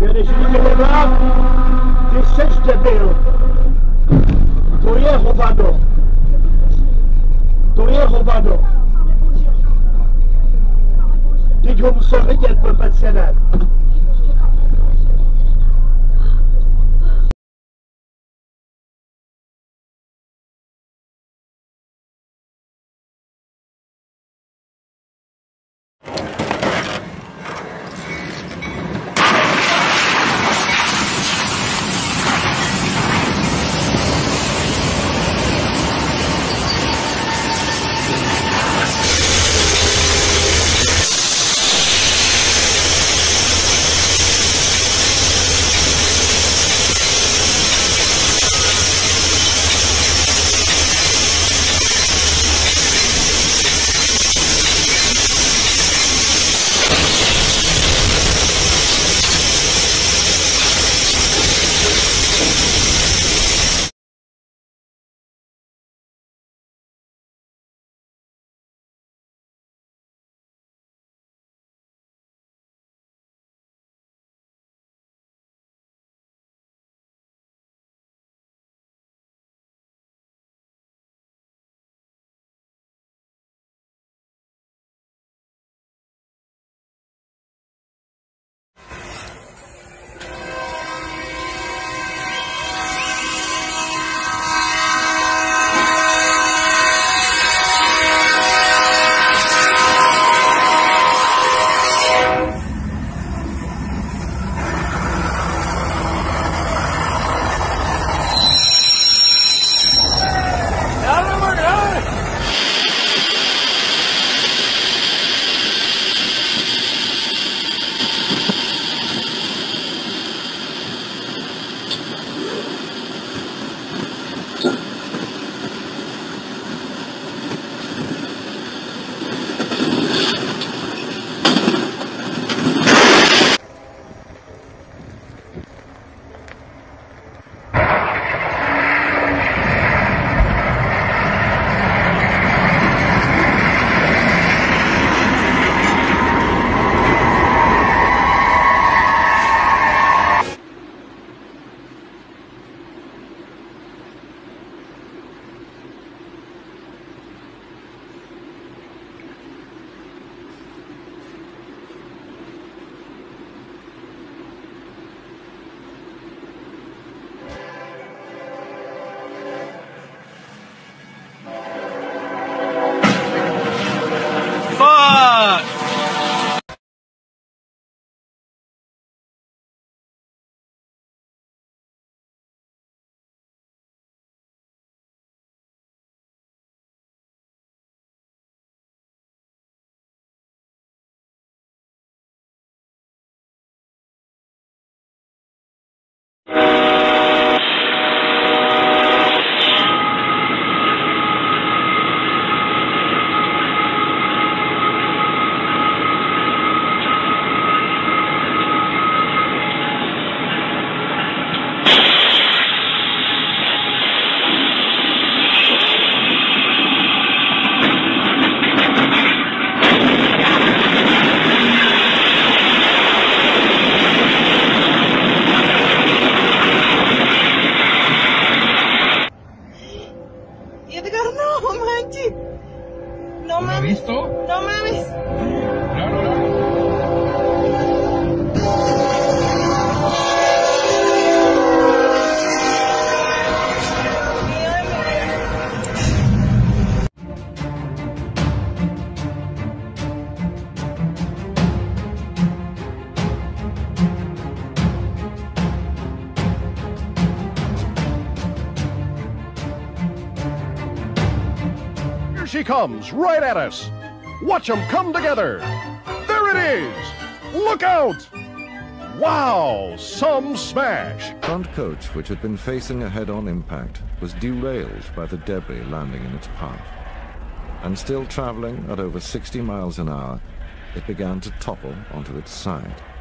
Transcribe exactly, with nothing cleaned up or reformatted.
Věřím, že vám, ty seš debil. To je hovado. To je hovado. Teď ho musel vidět, blbec jeden. No ¿Lo has mames. visto? No mames. No, no, no. Here she comes, right at us. Watch them come together. There it is. Look out! Wow, some smash. Front coach, which had been facing a head-on impact, was derailed by the debris landing in its path. And still traveling at over sixty miles an hour, it began to topple onto its side.